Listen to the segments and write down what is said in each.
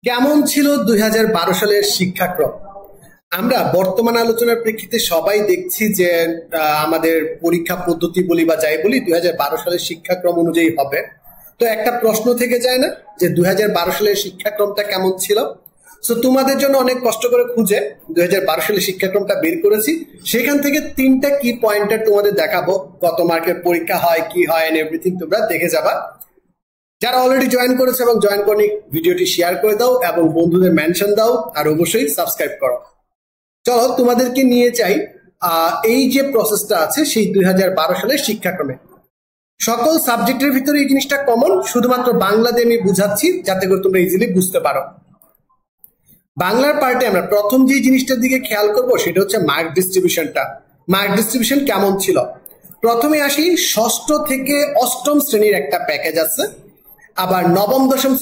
কেমন ছিল 2012 সালের শিক্ষাক্রম? আমরা বর্তমান আলোচনার প্রেক্ষিতে সবাই দেখছি যে আমাদের পরীক্ষা পদ্ধতি বলি বা যাই বলি 2012 সালের শিক্ষাক্রম অনুযায়ী হবে। তো একটা প্রশ্ন থেকে যায় না যে 2012 সালের শিক্ষাক্রমটা কেমন ছিল। সো তোমাদের জন্য অনেক কষ্ট করে খুঁজে 2012 সালের শিক্ষাক্রমটা বের করেছি। সেখান থেকে 3টা কি পয়েন্টার তোমাদের দেখাবো, কত মার্কের পরীক্ষা হয়, কি হয়, এন্ড এভরিথিং তোমরা দেখে যাবা। যারা অলরেডি জয়েন করেছে এবং জয়েন করনি ভিডিওটি শেয়ার করে দাও এবং বন্ধুদের মেনশন দাও, আর অবশ্যই সাবস্ক্রাইব করো। চলো তোমাদেরকে নিয়ে যাই এই যে প্রসেসটা আছে সেই 2012 সালের শিক্ষাক্রমে। সকল সাবজেক্টের ভিতরে এই জিনিসটা কমন, শুধুমাত্র বাংলাতে আমি বুঝাচ্ছি যাতে করে তোমরা ইজিলি বুঝতে পারো। বাংলার পার্টে আমরা প্রথম যে জিনিসটার দিকে খেয়াল করব সেটা হচ্ছে মার্ক ডিস্ট্রিবিউশনটা। মার্ক ডিস্ট্রিবিউশন কেমন ছিল? প্রথমে আসি, ষষ্ঠ থেকে অষ্টম শ্রেণীর একটা প্যাকেজ আছে, আবার নবম দশম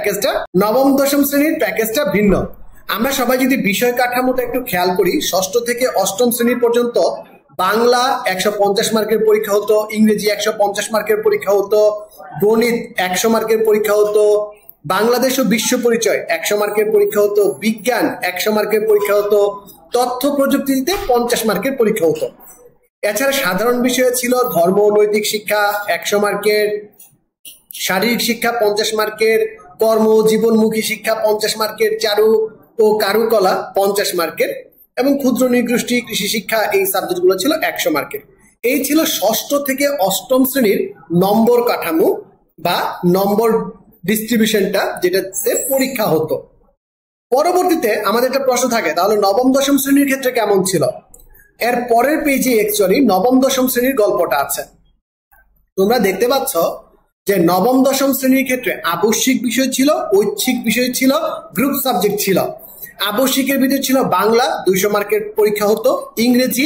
শ্রেণীর প্যাকেজটা ভিন্ন। আমরা সবাই যদি বিষয় কাঠামোটা একটু খেয়াল করি, ষষ্ঠ থেকে অষ্টম শ্রেণী পর্যন্ত বাংলা 150 মার্কের পরীক্ষা হতো, ইংরেজি 150 মার্কের পরীক্ষা হতো, গণিত 100 মার্কের পরীক্ষা হতো, বাংলাদেশ ও বিশ্ব পরিচয় 100 মার্কের পরীক্ষা হতো, বিজ্ঞান 100 মার্কের পরীক্ষা হতো, তথ্য প্রযুক্তিতে 50 মার্কের পরীক্ষা হতো। এছাড়া সাধারণ বিষয় ছিল ধর্ম ও নৈতিক শিক্ষা 100 মার্কের, শারীরিক শিক্ষা 50 মার্কের, কর্ম জীবনমুখী শিক্ষা 50 মার্কের, চারু ও কারুকলা 50 মার্কের, এবং ক্ষুদ্র নৃগোষ্ঠী কৃষি শিক্ষা এই সাবজেক্টগুলো ছিল 100 মার্কের। এই ছিল ষষ্ঠ থেকে অষ্টম শ্রেণীর নম্বর কাঠামো বা নম্বর ডিস্ট্রিবিউশনটা, যেটা পরীক্ষা হতো। পরবর্তীতে আমাদের একটা প্রশ্ন থাকে, তাহলে নবম দশম শ্রেণীর ক্ষেত্রে কেমন ছিল? এর পরের পেজে অ্যাকচুয়ালি নবম দশম শ্রেণীর গল্পটা আছে। তোমরা দেখতে পাচ্ছ যে নবম দশম শ্রেণীর ক্ষেত্রে আবশ্যিক বিষয় ছিল, ঐচ্ছিক বিষয় ছিল, গ্রুপ সাবজেক্ট ছিল। আবশ্যিকের ভিতরে ছিল বাংলা 200 মার্কের পরীক্ষা হতো, ইংরেজি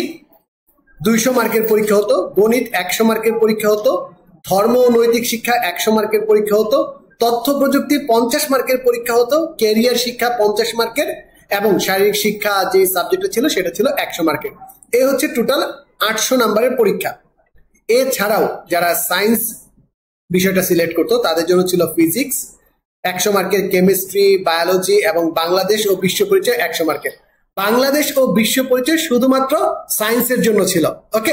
200 মার্কের পরীক্ষা হতো, গণিত 100 মার্কের পরীক্ষা হতো, ধর্ম ও নৈতিক শিক্ষা 100 মার্কের পরীক্ষা হতো, তথ্য প্রযুক্তি 50 মার্কের পরীক্ষা হতো, ক্যারিয়ার শিক্ষা 50 মার্কের, এবং শারীরিক শিক্ষা যে সাবজেক্টটা ছিল সেটা ছিল 100 মার্কের। এই হচ্ছে টোটাল 800 নাম্বারের পরীক্ষা। এছাড়াও যারা সায়েন্স বিষয়টা সিলেক্ট করতো তাদের জন্য ছিল ফিজিক্স 100 মার্কের, কেমিস্ট্রি, বায়োলজি এবং বাংলাদেশ ও বিশ্ব পরিচয় 100 মার্কের। বাংলাদেশ ও বিশ্ব পরিচয় শুধুমাত্র সায়েন্সের জন্য ছিল। ওকে,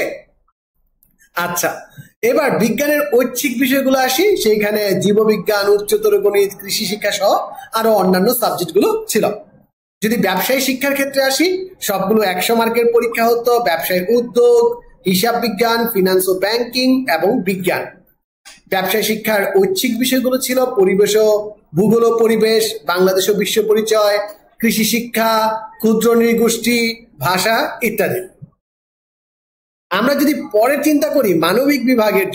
আচ্ছা, এবার বিজ্ঞানের ঐচ্ছিক বিষয়গুলো আসি। সেইখানে জীববিজ্ঞান, উচ্চতর গণিত, কৃষি শিক্ষা সহ আরো অন্যান্য সাবজেক্টগুলো ছিল। যদি ব্যবসায়ী শিক্ষার ক্ষেত্রে আসি, সবগুলো 100 মার্কের পরীক্ষা হতো। ব্যবসায়িক উদ্যোগ, হিসাব বিজ্ঞান, ফিনান্স ও ব্যাংকিং এবং বিজ্ঞান। ব্যবসায় শিক্ষার ঐচ্ছিক বিষয়গুলো ছিল পরিবেশ ও ভূগোল ও পরিবেশ, বাংলাদেশ ও বিশ্ব পরিচয়, কৃষি শিক্ষা, ক্ষুদ্র নৃগোষ্ঠী, ভাষা ইত্যাদি। আমরা যদি পরে চিন্তা করি মানবিক বিভাগের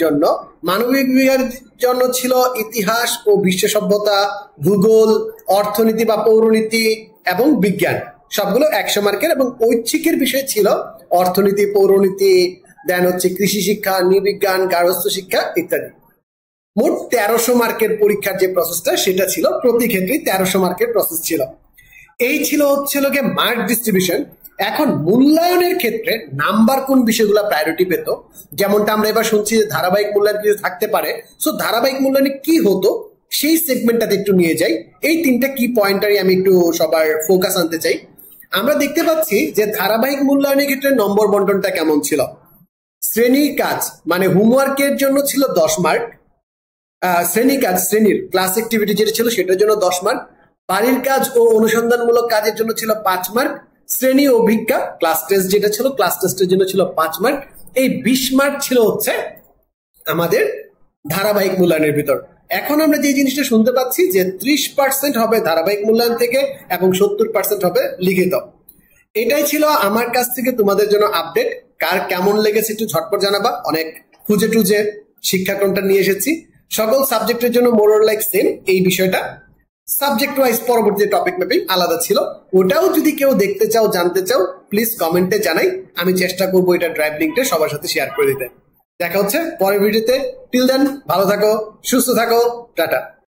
জন্য ছিল ইতিহাস ও বিশ্ব সভ্যতা, ভূগোল, অর্থনীতি বা পৌরনীতি এবং বিজ্ঞান, সবগুলো 100 মার্কের, এবং ঐচ্ছিকের বিষয় ছিল অর্থনীতি, পৌরনীতি, দেন হচ্ছে কৃষি শিক্ষা, নৃবিজ্ঞান, গার্হস্থ্য শিক্ষা ইত্যাদি। মোট 1300 মার্কের পরীক্ষার যে প্রসেসটা সেটা ছিল, প্রতি ক্ষেত্রে 1300 মার্কের প্রসেস ছিল। এই ছিল মার্ক ডিস্ট্রিবিউশন। এখন মূল্যায়নের ক্ষেত্রে নাম্বার কোন বিষয়গুলো প্রায়োরিটি পেত, যেমনটা আমরা এবার শুনছি যে ধারাবাহিক মূল্যায়ন কিছু থাকতে পারে। সো ধারাবাহিক মূল্যায়নে কি হতো সেই সেগমেন্টটাতে একটু নিয়ে যাই। এই 3টা কি পয়েন্টারই আমি একটু সবার ফোকাস আনতে চাই। আমরা দেখতে পাচ্ছি যে ধারাবাহিক মূল্যায়নের ক্ষেত্রে নম্বর বন্টনটা কেমন ছিল। শ্রেণীর কাজ মানে হোমওয়ার্কের জন্য ছিল 10 মার্ক, শ্রেণীর ক্লাস অ্যাক্টিভিটি যেটা ছিল সেটার জন্য 10 মার্ক, বাড়ির কাজ ও অনুসন্ধানমূলক কাজের জন্য ছিল 5 মার্ক, শ্রেণী অভিজ্ঞা ক্লাস টেস্ট যেটা ছিল ক্লাস টেস্টের জন্য ছিল 5 মার্ক। এই 20 মার্ক ছিল আমাদের ধারাবাহিক মূল্যায়নের ভিতর। এখন আমরা যে জিনিসটা শুনতে পাচ্ছি যে 30% হবে ধারাবাহিক মূল্যায়ন থেকে এবং 70% হবে লিখিত। এটাই ছিল আমার কাছ থেকে তোমাদের জন্য আপডেট। কার কেমন লেগেছে একটু ঝটপট জানাবা। অনেক খুঁজে টুজে শিক্ষাক্রমটা নিয়ে এসেছি। সকল সাবজেক্টের জন্য মোর অর লাইক সেম এই বিষয়টা। সাবজেক্ট ওয়াইজ পরবর্তী টপিক ম্যাপিং আলাদা ছিল। ওটাও যদি কেউ দেখতে চাও, জানতে চাও, প্লিজ কমেন্টে জানাই। আমি চেষ্টা করবো এটা ড্রাইভ লিঙ্কটা সবার সাথে শেয়ার করে দিতে। দেখা হচ্ছে পরের ভিডিওতে। টিল দেন ভালো থাকো, সুস্থ থাকো, টাটা।